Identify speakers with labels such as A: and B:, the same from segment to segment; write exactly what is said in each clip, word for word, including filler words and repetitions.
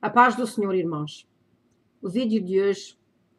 A: A paz do Senhor, irmãos. O vídeo de hoje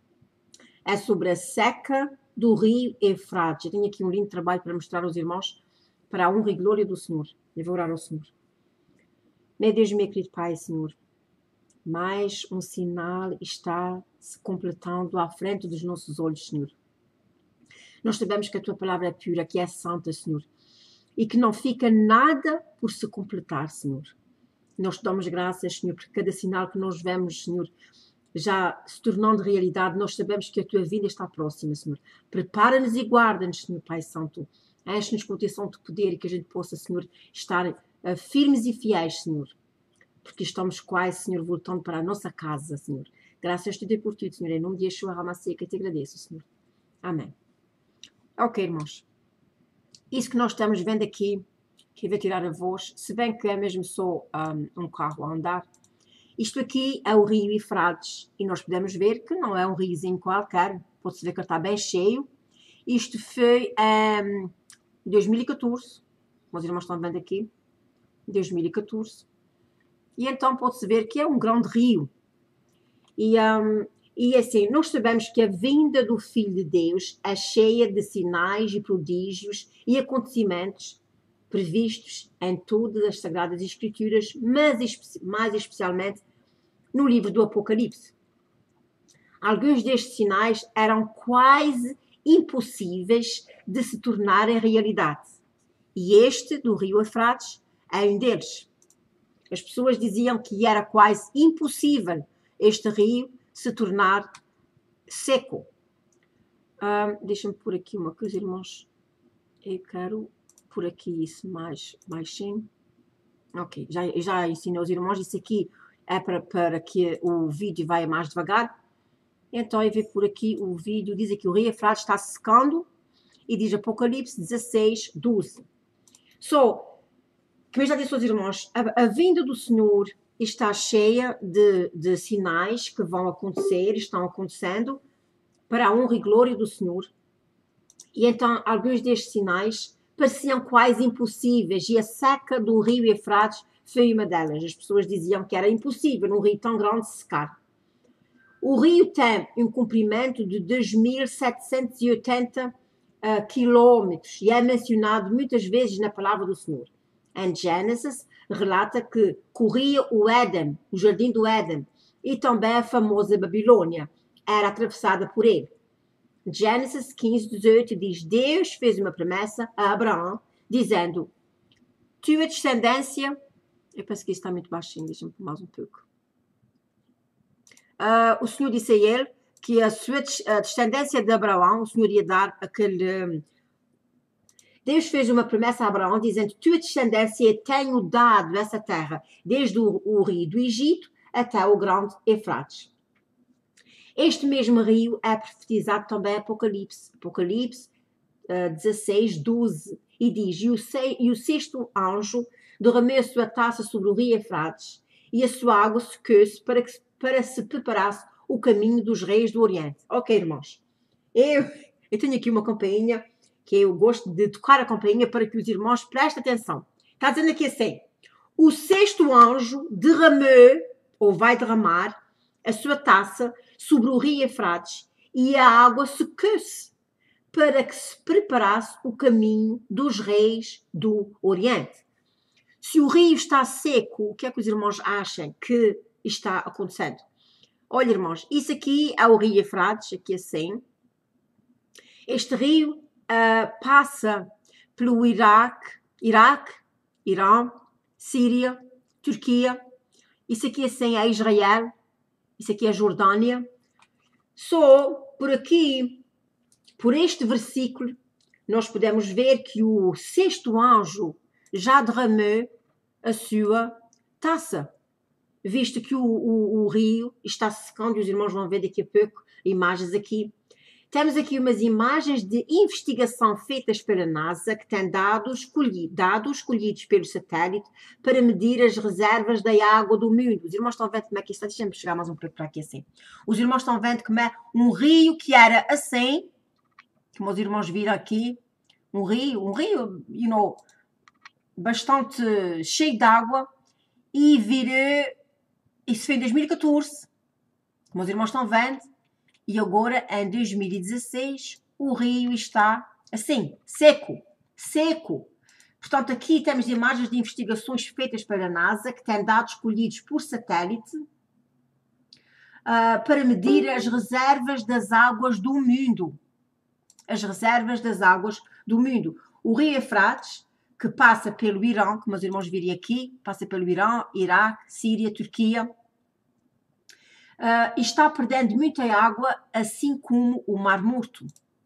A: é sobre a seca do rio Eufrates. Eu tenho aqui um lindo trabalho para mostrar aos irmãos para a honra e glória do Senhor. Eu vou orar ao Senhor. Meu Deus, meu querido Pai, Senhor, mais um sinal está se completando à frente dos nossos olhos, Senhor. Nós sabemos que a Tua palavra é pura, que é santa, Senhor, e que não fica nada por se completar, Senhor. Nós te damos graças, Senhor, por cada sinal que nós vemos, Senhor, já se tornando realidade. Nós sabemos que a Tua vinda está próxima, Senhor. Prepara-nos e guarda-nos, Senhor Pai Santo. Enche-nos com o Teu santo poder e que a gente possa, Senhor, estar uh, firmes e fiéis, Senhor. Porque estamos quase, Senhor, voltando para a nossa casa, Senhor. Graças te dei por tudo, Senhor. Em nome de Yeshua HaMashiach, que te agradeço, Senhor. Amém. Ok, irmãos. Isso que nós estamos vendo aqui, que vai tirar a voz, se bem que é mesmo só um, um carro a andar. Isto aqui é o rio Eufrates e nós podemos ver que não é um riozinho qualquer, pode-se ver que ele está bem cheio. Isto foi em um, dois mil e catorze, os irmãos estão vendo aqui, dois mil e catorze, e então pode-se ver que é um grande rio. E, um, e assim, nós sabemos que a vinda do Filho de Deus é cheia de sinais e prodígios e acontecimentos previstos em todas as Sagradas Escrituras, mas mais especialmente no livro do Apocalipse. Alguns destes sinais eram quase impossíveis de se tornarem realidade. E este, do rio Eufrates, é um deles. As pessoas diziam que era quase impossível este rio se tornar seco. Um, Deixa-me pôr aqui uma coisa, irmãos. Eu quero por aqui isso mais baixinho. Ok, já, já ensinei aos irmãos, isso aqui é para, para que o vídeo vá mais devagar. Então eu vejo por aqui o vídeo, diz aqui o rio Eufrates está secando e diz Apocalipse dezesseis, doze. Só, como eu já disse aos irmãos, a, a vinda do Senhor está cheia de, de sinais que vão acontecer, estão acontecendo para a honra e glória do Senhor. E então alguns destes sinais pareciam quase impossíveis e a seca do rio Eufrates foi uma delas. As pessoas diziam que era impossível num rio tão grande secar. O rio tem um comprimento de dois mil setecentos e oitenta uh, quilómetros e é mencionado muitas vezes na palavra do Senhor. Em Gênesis relata que corria o Éden, o jardim do Éden, e também a famosa Babilônia era atravessada por ele. Gênesis quinze, dezoito diz: Deus fez uma promessa a Abraão, dizendo: tua descendência. Eu penso que isso está muito baixinho, deixa-me pôr mais um pouco. Uh, o Senhor disse a ele que a sua a descendência de Abraão, o Senhor ia dar aquele. Um, Deus fez uma promessa a Abraão, dizendo: tua descendência tenho dado essa terra, desde o, o rio do Egito até o grande Eufrates. Este mesmo rio é profetizado também em Apocalipse, Apocalipse uh, dezesseis, doze, e diz: e o, se, e o sexto anjo derramou a sua taça sobre o rio Eufrates, e a sua água secou-se para, que, para se preparasse o caminho dos reis do Oriente. Ok, irmãos, eu, eu tenho aqui uma campainha, que eu gosto de tocar a campainha para que os irmãos prestem atenção. Está dizendo aqui assim: o sexto anjo derramou, ou vai derramar, a sua taça sobre o rio Eufrates, e a água secou-se para que se preparasse o caminho dos reis do Oriente. Se o rio está seco, o que é que os irmãos acham que está acontecendo? Olha, irmãos, isso aqui é o rio Eufrates, aqui assim. Este rio uh, passa pelo Iraque, Iraque, Irã, Síria, Turquia. Isso aqui assim é Israel. Isso aqui é Jordânia. Só por aqui, por este versículo, nós podemos ver que o sexto anjo já derramou a sua taça, visto que o, o, o rio está secando, e os irmãos vão ver daqui a pouco imagens aqui. Temos aqui umas imagens de investigação feitas pela NASA, que tem dados, escolhi, dados escolhidos pelo satélite para medir as reservas da água do mundo. Os irmãos estão vendo como é que isto está? Deixa-me chegar mais um pouco para aqui assim. Os irmãos estão vendo como é um rio que era assim, como os irmãos viram aqui, um rio, um rio, you know, bastante cheio de água, e virou isso foi em dois mil e catorze, como os irmãos estão vendo, e agora em dois mil e dezasseis o rio está assim, seco, seco. Portanto, aqui temos imagens de investigações feitas pela NASA, que têm dados colhidos por satélite, uh, para medir as reservas das águas do mundo. As reservas das águas do mundo. O rio Eufrates, que passa pelo Irã, como os irmãos virem aqui, passa pelo Irã, Iraque, Síria, Turquia, uh, está perdendo muita água, assim como o Mar Morto.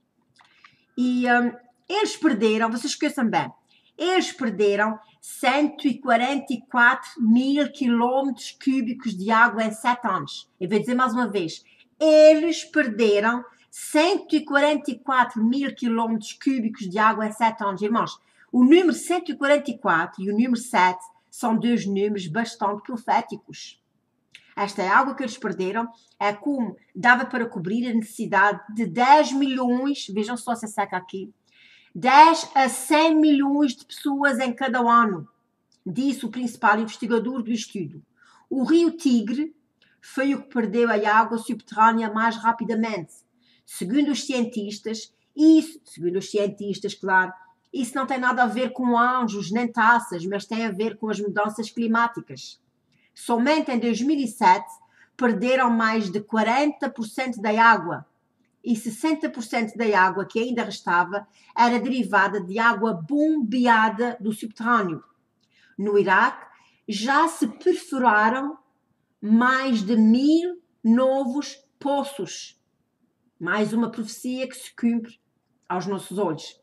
A: E um, eles perderam, vocês esqueçam bem, eles perderam cento e quarenta e quatro mil quilómetros cúbicos de água em sete anos. Eu vou dizer mais uma vez, eles perderam cento e quarenta e quatro mil quilómetros cúbicos de água em sete anos. Irmãos, o número cento e quarenta e quatro e o número sete são dois números bastante proféticos. Esta água que eles perderam é como dava para cobrir a necessidade de dez milhões, vejam só se seca aqui, dez a cem milhões de pessoas em cada ano, disse o principal investigador do estudo. O rio Tigre foi o que perdeu a água subterrânea mais rapidamente. Segundo os cientistas, isso, segundo os cientistas, claro, isso não tem nada a ver com anjos nem taças, mas tem a ver com as mudanças climáticas. Somente em dois mil e sete perderam mais de quarenta por cento da água e sessenta por cento da água que ainda restava era derivada de água bombeada do subterrâneo. No Iraque já se perfuraram mais de mil novos poços. Mais uma profecia que se cumpre aos nossos olhos.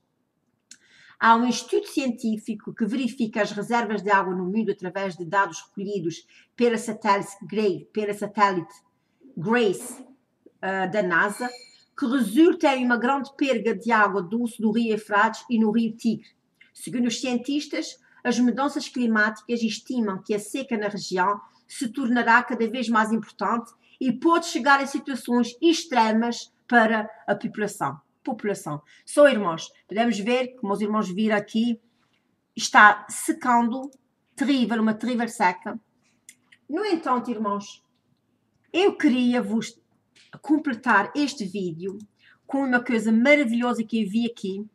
A: Há um estudo científico que verifica as reservas de água no mundo através de dados recolhidos pela satélite, pela satélite Grace uh, da NASA, que resulta em uma grande perda de água doce do rio Eufrates e no rio Tigre. Segundo os cientistas, as mudanças climáticas estimam que a seca na região se tornará cada vez mais importante e pode chegar a situações extremas para a população. população. Só, irmãos, podemos ver, como os irmãos viram aqui, está secando, terrível, uma terrível seca. No entanto, irmãos, eu queria vos completar este vídeo com uma coisa maravilhosa que eu vi aqui.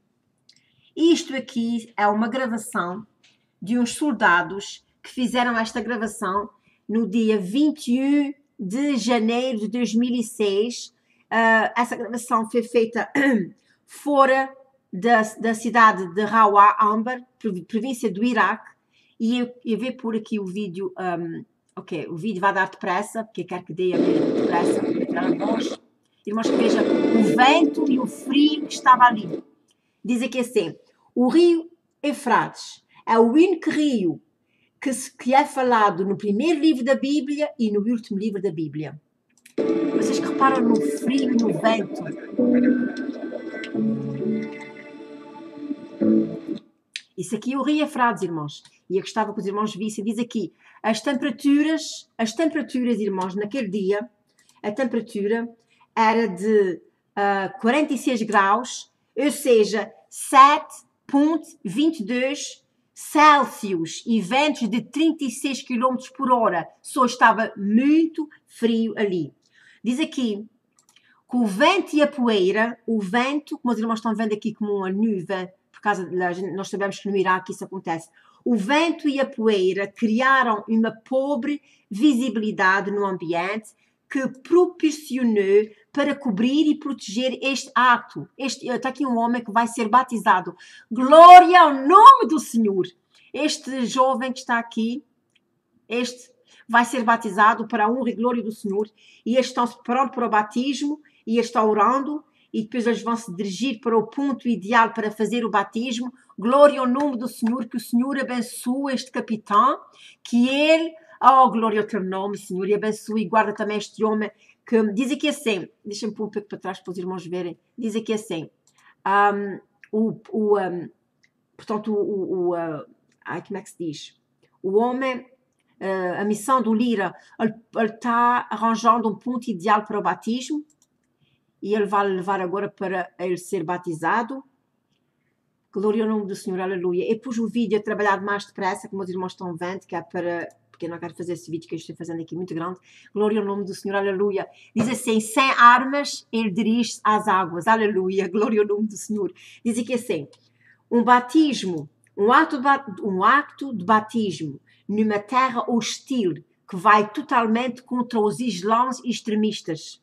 A: Isto aqui é uma gravação de uns soldados que fizeram esta gravação no dia vinte e um de janeiro de dois mil e seis. Uh, essa gravação foi feita fora da, da cidade de Rawa Ambar, província do Iraque, e eu, eu vou pôr aqui o vídeo. Um, ok, o vídeo vai dar depressa, porque eu quero que dê a ver depressa, para entrar a voz. Irmãos, que vejam o vento e o frio que estava ali. Diz aqui assim: o rio Eufrates é o único rio que, se, que é falado no primeiro livro da Bíblia e no último livro da Bíblia. Vocês que reparam no frio e no vento. Isso aqui é o rio Eufrates, irmãos. E eu gostava que os irmãos vissem. Diz aqui, as temperaturas, as temperaturas, irmãos, naquele dia, a temperatura era de uh, quarenta e seis graus, ou seja, sete vírgula vinte e dois Celsius e ventos de trinta e seis quilômetros por hora. Só estava muito frio ali. Diz aqui que o vento e a poeira, o vento, como os irmãos estão vendo aqui como uma nuvem, por causa de, nós sabemos que no Iraque isso acontece, o vento e a poeira criaram uma pobre visibilidade no ambiente que proporcionou para cobrir e proteger este ato. Este, está aqui um homem que vai ser batizado. Glória ao nome do Senhor. Este jovem que está aqui, este vai ser batizado para a honra e glória do Senhor, e eles estão se preparando para o batismo, e eles estão orando, e depois eles vão se dirigir para o ponto ideal para fazer o batismo. Glória ao nome do Senhor, que o Senhor abençoe este capitão, que ele, oh, glória ao teu nome, Senhor, e abençoe e guarda também este homem, que diz aqui assim, deixa-me pôr um pouco para trás para os irmãos verem, diz aqui assim, um, o, o, um, portanto, o, o uh, ai, como é que se diz? O homem, Uh, a missão do Lira, ele, ele está arranjando um ponto ideal para o batismo e ele vai levar agora para ele ser batizado. Glória ao nome do Senhor, aleluia. Eu pus o vídeo a trabalhar mais depressa, como os irmãos estão vendo, que é para, porque eu não quero fazer esse vídeo que eu estou fazendo aqui muito grande. Glória ao nome do Senhor, aleluia. Diz assim, sem armas ele dirige-se às águas, aleluia, glória ao nome do Senhor. Diz aqui assim, um batismo, um ato de, um acto de batismo numa terra hostil que vai totalmente contra os islãs extremistas.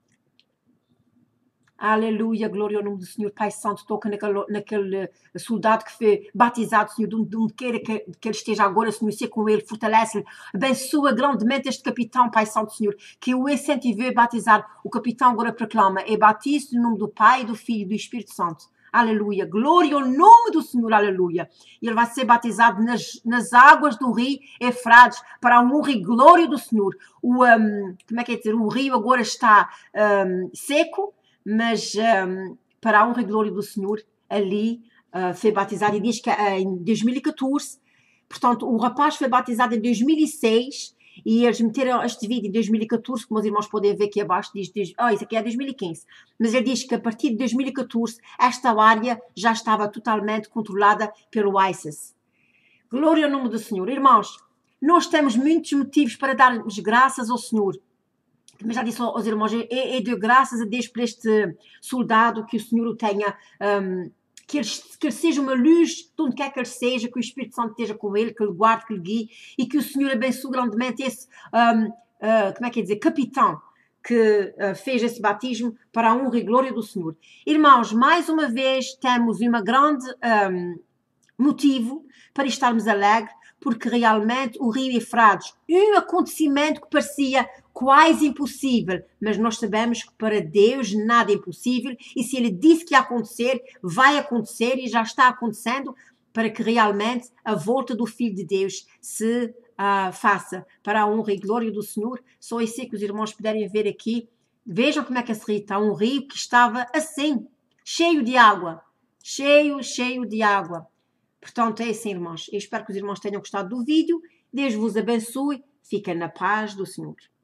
A: Aleluia, glória ao nome do Senhor, Pai Santo, toca naquele, naquele soldado que foi batizado, Senhor, de onde queira que, que ele esteja agora, Senhor, seja com ele, fortalece-lhe, abençoa grandemente este capitão, Pai Santo, Senhor, que o incentivou a batizar. O capitão agora proclama, é batizo no nome do Pai, do Filho e do Espírito Santo. Aleluia, glória ao nome do Senhor, aleluia. E ele vai ser batizado nas, nas águas do rio Eufrates, para a honra e glória do Senhor. O, um, como é que é dizer? O rio agora está um, seco, mas um, para a honra e glória do Senhor, ali uh, foi batizado, e diz que uh, em dois mil e catorze, portanto, o rapaz foi batizado em dois mil e seis, e eles meteram este vídeo em dois mil e catorze, como os irmãos podem ver aqui abaixo, diz, diz oh, isso aqui é dois mil e quinze, mas ele diz que a partir de dois mil e catorze, esta área já estava totalmente controlada pelo ISIS. Glória ao nome do Senhor. Irmãos, nós temos muitos motivos para darmos graças ao Senhor. Como já disse aos irmãos, é, é de graças a Deus por este soldado, que o Senhor o tenha, um, que, ele, que ele seja uma luz de onde quer que ele seja, que o Espírito Santo esteja com ele, que ele guarde, que ele guie, e que o Senhor abençoe grandemente esse, um, uh, como é que é dizer, capitão que uh, fez esse batismo para a honra e glória do Senhor. Irmãos, mais uma vez temos um grande um, motivo para estarmos alegres, porque realmente o rio Eufrates, um acontecimento que parecia quase impossível, mas nós sabemos que para Deus nada é impossível, e se Ele disse que ia acontecer, vai acontecer e já está acontecendo, para que realmente a volta do Filho de Deus se uh, faça para a honra e glória do Senhor. Só isso que os irmãos puderem ver aqui. Vejam como é que esse rio está, um rio que estava assim, cheio de água, cheio, cheio de água. Portanto, é assim, irmãos. Eu espero que os irmãos tenham gostado do vídeo. Deus vos abençoe. Fiquem na paz do Senhor.